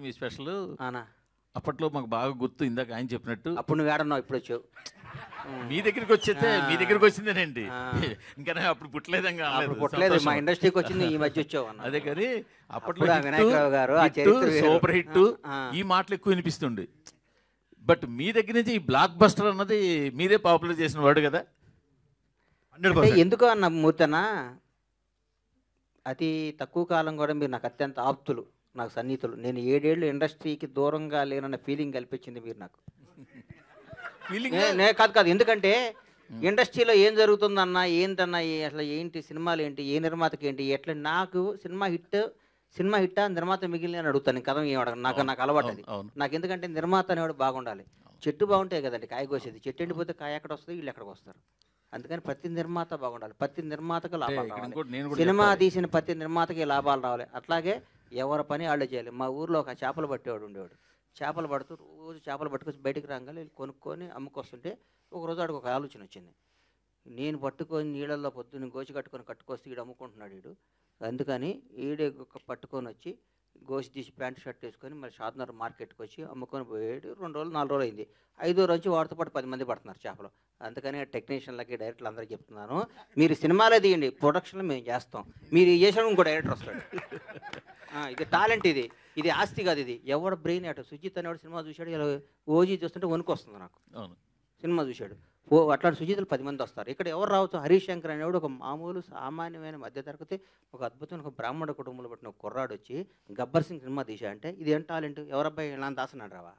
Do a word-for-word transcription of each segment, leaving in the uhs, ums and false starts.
మీ special అనా అప్పట్లో మాకు బాగా గుర్తు, ఇందాక ఆయన చెప్పినట్టు. అప్పుడు నువ్వు ఏడన్నావు, ఇప్పుడు వచ్చావు. మీ దగ్గరికి వచ్చేస్తే మీ దగ్గరికి వచ్చిందేనండి, ఇంకా అప్పుడు పుట్టలేదంగా. పుట్టలేదు, మా ఇండస్ట్రీకి వచ్చింది ఈ మధ్య వచ్చావు అన్న. అదే కానీ అప్పట్లో వినాయకరావు గారు సూపర్ హిట్ ఈ మాటలు ఎక్కువ వినిపిస్తుండే. బట్ మీ దగ్గర నుంచి ఈ బ్లాక్ బస్టర్ అన్నది మీరే పాపులర్ చేసిన వాడు కదా. ఎందుకు అన్న మూర్తన, అతి తక్కువ కాలం కూడా మీరు నాకు అత్యంత ఆప్తులు, నాకు సన్నిహితులు. నేను ఏడేళ్ళు ఇండస్ట్రీకి దూరంగా లేనన్న ఫీలింగ్ కల్పించింది మీరు నాకు. నే కాదు కాదు ఎందుకంటే ఇండస్ట్రీలో ఏం జరుగుతుందన్నా, ఏంటన్నా, అసలు ఏంటి సినిమాలు ఏంటి, ఏ నిర్మాతకి ఏంటి, ఎట్లా నాకు సినిమా హిట్ సినిమా హిట్టా నిర్మాత మిగిలిన అని అడుగుతాను. నేను కథం ఏమడగ, నాకు నాకు అలవాటు అది. నాకు ఎందుకంటే నిర్మాత అనేవాడు బాగుండాలి. చెట్టు బాగుంటాయి కదండి కాయ కోసేది, చెట్టు ఎండిపోతే కాయ ఎక్కడ వస్తుంది, వీళ్ళు ఎక్కడికి వస్తారు. అందుకని ప్రతి నిర్మాత బాగుండాలి, ప్రతి నిర్మాతకు లాభాలు రావాలి, సినిమా తీసిన ప్రతి నిర్మాతకి లాభాలు రావాలి. అట్లాగే ఎవరి పని వాళ్ళు చేయాలి. మా ఊర్లో ఒక చేపలు పట్టేవాడు ఉండేవాడు. చేపలు పడుతూ రోజు చేపలు పట్టుకొచ్చి బయటికి రాగానే కొనుక్కొని అమ్ముకొస్తుంటే ఒకరోజు ఆడికి ఒక ఆలోచన వచ్చింది. నేను పట్టుకొని నీళ్ళల్లో పొద్దున్న గోచి కట్టుకొని కట్టుకొస్తే ఈడు అమ్ముకుంటున్నాడు వీడు, అందుకని ఈడే పట్టుకొని వచ్చి గోసి తీసి ప్యాంట్ షర్ట్ వేసుకొని మరి షాద్నగర్ మార్కెట్కి వచ్చి అమ్ముకొని పోయాడు. రెండు రోజులు నాలుగు రోజులు అయింది. ఐదో రోజు వాడితో పాటు పది మంది పడుతున్నారు చేపలు. అందుకని టెక్నీషియన్లకి డైరెక్టర్లు అందరికీ చెప్తున్నాను, మీరు సినిమాలే తీయండి, ప్రొడక్షన్లో మేము చేస్తాం, మీరు చేసాడు ఇంకో డైరెక్టర్ వస్తాడు. ఇది టాలెంట్, ఇది ఇది ఆస్తి కాదు. ఇది ఎవడ బ్రెయిన్ అటు సుజిత్ అనేవాడు సినిమా చూశాడు, ఇలా ఓజీ చూస్తుంటే వణుకు వస్తుంది నాకు. సినిమా చూశాడు, ఓ అట్లాంటి సుజితులు పది మంది వస్తారు. ఇక్కడ ఎవరు రావచ్చు, హరీష్ శంకర్ అనేవాడు ఒక మామూలు సామాన్యమైన మధ్యతరగతి ఒక అద్భుతమైన ఒక బ్రాహ్మణ కుటుంబంలో పట్టిన ఒక కుర్రాడు వచ్చి గబ్బర్ సింగ్ సినిమా తీసా అంటే ఇది ఏం టాలెంట్, ఎవరబ్బాయి ఇలా దాసనాడు రావా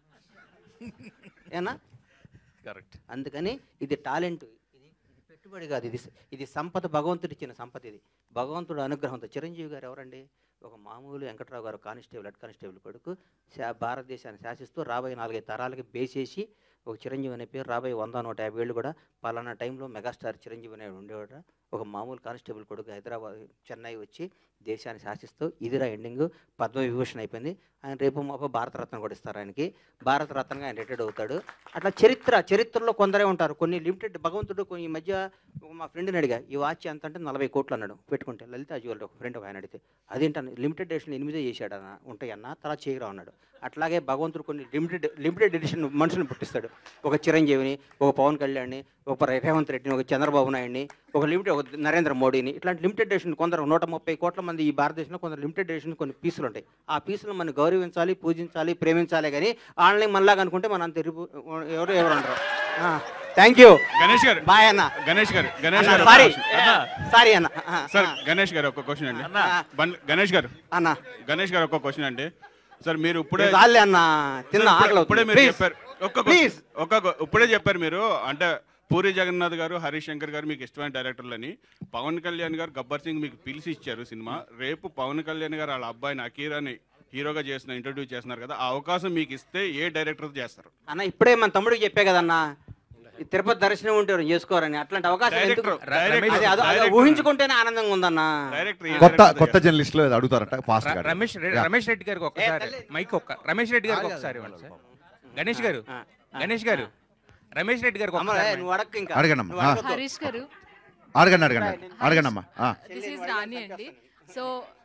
ఏనా? కరెక్ట్. అందుకని ఇది టాలెంట్, ఇది పెట్టుబడి కాదు, ఇది ఇది సంపద, భగవంతుడు ఇచ్చిన సంపద, ఇది భగవంతుడు అనుగ్రహంతో. చిరంజీవి గారు ఎవరండి, ఒక మామూలు వెంకట్రావు గారు కానిస్టేబుల్, హెడ్ కానిస్టేబుల్ కొడుకు, భారతదేశాన్ని శాసిస్తూ రాబోయే నాలుగైదు తరాలకి బేసేసి ఒక చిరంజీవి అనే పేరు రాబోయే వంద నూట యాభై ఏళ్ళు కూడా పలానా టైంలో మెగాస్టార్ చిరంజీవి అనే ఉండేవాడు. ఒక మామూలు కానిస్టేబుల్ కొడుకు హైదరాబాద్ చెన్నై వచ్చి దేశాన్ని శాసిస్తూ ఇదిరా ఎండింగ్ పద్మవిభూషణ్ అయిపోయింది. ఆయన రేపు మాప భారతరత్న కూడా ఇస్తారు ఆయనకి, భారతరత్నగా ఆయన రిటైర్డ్ అవుతాడు. అట్లా చరిత్ర చరిత్రలో కొందరే ఉంటారు, కొన్ని లిమిటెడ్. భగవంతుడు కొన్ని ఈ మధ్య మా ఫ్రెండ్ని అడిగా ఈ వాచ్ ఎంత అంటే నలభై కోట్లు అన్నాడు పెట్టుకుంటే. లలిత జ్యువెలరీ ఒక ఫ్రెండ్ ఒక ఆయన అడిగితే అదేంటన్న లిమిటెడ్ ఎడిషన్ ఎనిమిదే చేశాడన్న ఉంటాయన్న తర్వాత చేయరా అన్నాడు. అట్లాగే భగవంతుడు కొన్ని లిమిటెడ్ లిమిటెడ్ ఎడిషన్ మనుషులను పుట్టిస్తాడు. ఒక చిరంజీవిని, ఒక పవన్ కళ్యాణ్ని, ఒక రేవంత్ రెడ్డిని, ఒక చంద్రబాబు నాయుడిని, ఒక లిమిటెడ్ ఒక నరేంద్ర మోడీని, ఇట్లాంటి లిమిటెడ్ ఎడిషన్ కొందరు నూట ముప్పై కోట్ల మంది ఈ భారతదేశంలో కొందరు లిమిటెడ్ ఎడిషన్ కొన్ని పీసులు ఉంటాయి. ఆ పీసులు మనం గౌరవించాలి, పూజించాలి, ప్రేమించాలి. కానీ ఆన్లైన్ మనలాగా అనుకుంటే మనం అంత ఎవరు ఎవరు అంటారు. థ్యాంక్ యూ గణేష్ గారు. బాయ్ అన్న. గణేష్ గారు గణేష్ గారు సారీ సారీ అన్న. సార్ గణేష్ గారు ఒక క్వశ్చన్ అండి. గణేష్ గారు అన్న గణేష్ గారు ఒక క్వశ్చన్ అండి. సార్ మీరు ఇప్పుడే అన్న తిన్న ఇప్పుడే మీరు చెప్పారు ఒక్క ఒక్క ఇప్పుడే చెప్పారు మీరు అంటే పూరి జగన్నాథ్ గారు, హరీష్ శంకర్ గారు మీకు ఇష్టమైన డైరెక్టర్లని, పవన్ కళ్యాణ్ గారు గబ్బర్ సింగ్ మీకు పిలిచి ఇచ్చారు సినిమా. రేపు పవన్ కళ్యాణ్ గారు వాళ్ళ అబ్బాయిని అకీరాని హీరోగా చేసిన ఇంట్రొడ్యూస్ చేస్తున్నారు కదా, ఆ అవకాశం మీకు ఇస్తే ఏ డైరెక్టర్ చేస్తారు అన్న? ఇప్పుడే మన తమ్ముడికి చెప్పే కదన్నా తిరుపతి దర్శనం ఉంటే చేసుకోరని. అట్లాంటి అవకాశం ఊహించుకుంటేనే ఆనందంగా ఉందన్న. కొత్త కొత్త జర్నలిస్ట్ లో అడుగుతారట ఫాస్ట్ గా. రమేష్ రమేష్ రెడ్డి గారికి ఒకసారి మైక్ ఒక్క రమేష్ రెడ్డి గారికి ఒకసారి గణేష్ గారు గణేష్ గారు రమేష్ రెడ్డి గారికి అడగండి హరీష్ గారు అడగండి అడగండి అడగండి అమ్మా. దిస్ ఇస్ రాణి అండి. సో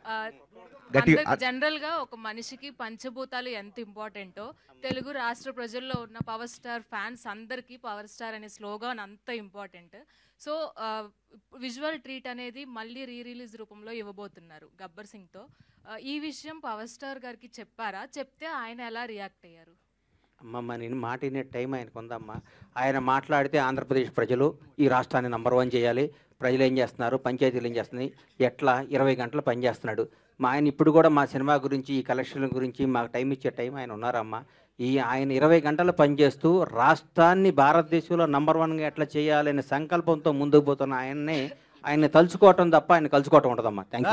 జనరల్ గా ఒక మనిషికి పంచభూతాలు ఎంత ఇంపార్టెంటో తెలుగు రాష్ట్ర ప్రజల్లో ఉన్న పవర్ స్టార్ ఫ్యాన్స్ అందరికీ పవర్ స్టార్ అనే స్లోగాన్ అంత ఇంపార్టెంట్. సో విజువల్ ట్రీట్ అనేది మళ్ళీ రీ రిలీజ్ రూపంలో ఇవ్వబోతున్నారు గబ్బర్ సింగ్తో. ఈ విషయం పవర్ స్టార్ గారికి చెప్పారా? చెప్తే ఆయన ఎలా రియాక్ట్ అయ్యారు? అమ్మమ్మ నేను మాట వినే టైం ఆయనకు ఉందమ్మా. ఆయన మాట్లాడితే ఆంధ్రప్రదేశ్ ప్రజలు ఈ రాష్ట్రాన్ని నంబర్ వన్ చేయాలి, ప్రజలు ఏం చేస్తున్నారు, పంచాయతీలు ఏం చేస్తున్నాయి, ఎట్లా ఇరవై గంటలు పనిచేస్తున్నాడు. మా ఆయన ఇప్పుడు కూడా మా సినిమా గురించి, ఈ కలెక్షన్ల గురించి మాకు టైం ఇచ్చే టైం ఆయన ఉన్నారమ్మా. ఈ ఆయన ఇరవై గంటలు పనిచేస్తూ రాష్ట్రాన్ని భారతదేశంలో నంబర్ వన్గా ఎట్లా చేయాలనే సంకల్పంతో ముందుకు పోతున్న ఆయన్ని ఆయన తలుచుకోవటం తప్ప ఆయన కలుసుకోవటం ఉండదమ్మా. Thank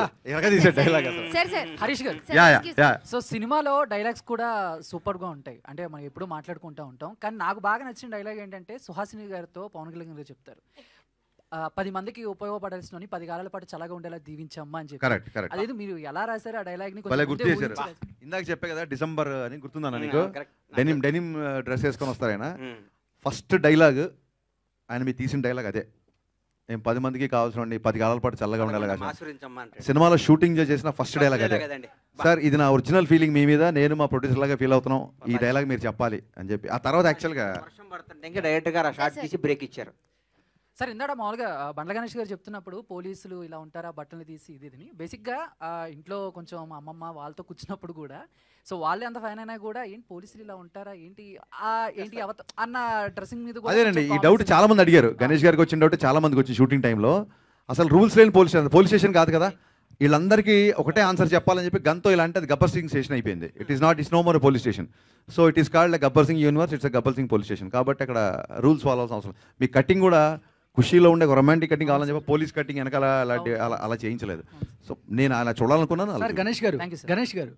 you. హరీష్ గారు, సో సినిమాలో డైలాగ్స్ కూడా సూపర్గా ఉంటాయి, అంటే మనం ఎప్పుడు మాట్లాడుకుంటూ ఉంటాం. కానీ నాకు బాగా నచ్చిన డైలాగ్ ఏంటంటే సుహాసిని గారితో పవన్ కళ్యాణ్ గారు చెప్తారు, పది మందికి ఉపయోగపడాల్సిన పది కాలాల పాటు చల్లగా ఉండేలా దీవించమ్మా అని చెప్పి. అదేది మీరు ఎలా రాశారు ఆ డైలాగ్ ని? గుర్తు చేశారు. ఇందాక చెప్పే కదా డిసెంబర్ అని, గుర్తుందన్న నీకు? డెనిమ్ డెనిమ్ డ్రెస్ వేసుకొని వస్తారు ఆయన. ఫస్ట్ డైలాగ్ ఆయన మీరు తీసిన డైలాగ్ అదే, ఏం పది మందికి కావాల్సిన పది కాలాల పాటు చల్లగా ఉండాలి కదా. ఆశీర్వదించమ్మా అంటాడు. సినిమాలో షూటింగ్ చేసిన ఫస్ట్ డైలాగ్ అదే. కదండి. సార్ ఇది నా ఒరిజినల్ ఫీలింగ్ మీ మీద, నేను మా ప్రొడ్యూసర్ లాగా ఫీల్ అవుతున్నాం, ఈ డైలాగ్ మీరు చెప్పాలి అని చెప్పి. ఆ తర్వాత యాక్చువల్గా వర్షం పడుతుంటే ఇంకా డైరెక్ట్ గా షార్ట్ తీసి బ్రేక్ ఇచ్చారు. సార్ ఇందాక మామూలుగా ఆ, బండ్ల గణేష్ గారు చెప్తున్నప్పుడు పోలీసులు ఇలా ఉంటారా బట్టలు తీసి ఇది ఇది బేసిక్గా ఇంట్లో కొంచెం అమ్మమ్మ వాళ్ళతో కూర్చున్నప్పుడు కూడా సో వాళ్ళే అంత ఫైన్ అయినా కూడా ఏంటి పోలీసులు ఇలా ఉంటారా ఏంటి ఆ ఏంటి అవత అన్న డ్రెస్సింగ్ మీద కూడా అదేనండి కొంచెం ఈ డౌట్ comments చాలా మంది అడిగారు. గణేష్ గారికి వచ్చిన డౌట్ చాలా మందికి వచ్చింది షూటింగ్ టైంలో. అసలు రూల్స్ లేని పోలీస్ స్టేషన్ పోలీస్ స్టేషన్ కాదు కదా, వీళ్ళందరికీ ఒకటే ఆన్సర్ చెప్పాలని చెప్పి గన్తో ఇలాంటి అది గబ్బర్ సింగ్ స్టేషన్ అయిపోయింది. It is not is no more police station. So it is called Gabbar Singh universe, it's Gabbar Singh police station. కాబట్టి అక్కడ రూల్స్ ఫాలో అవ్వాల్సిన అవసరం. మీ కటింగ్ కూడా ఖుషీలో ఉండే రొమాంటిక్ కటింగ్ కావాలని చెప్పి పోలీస్ కటింగ్ వెనకాల అలాంటి అలా అలా చేయించలేదు. సో నేను అలా చూడాలనుకున్నాను. సార్ గణేష్ గారు Thank you, sir. గణేష్ గారు